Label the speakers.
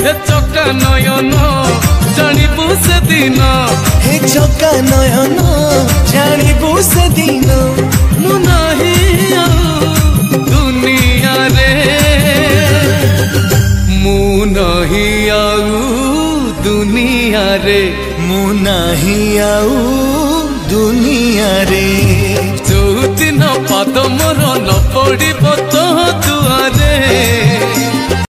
Speaker 1: हे चका नयन जानिबु से दिन
Speaker 2: हे चका नयन जानिबु से दिन
Speaker 1: मु नाही आउ दुनिया रे मु नाही आउ दुनिया रे
Speaker 2: मु नाही आउ दुनिया रे
Speaker 1: जो दिन पाद मोर न पड़ब तो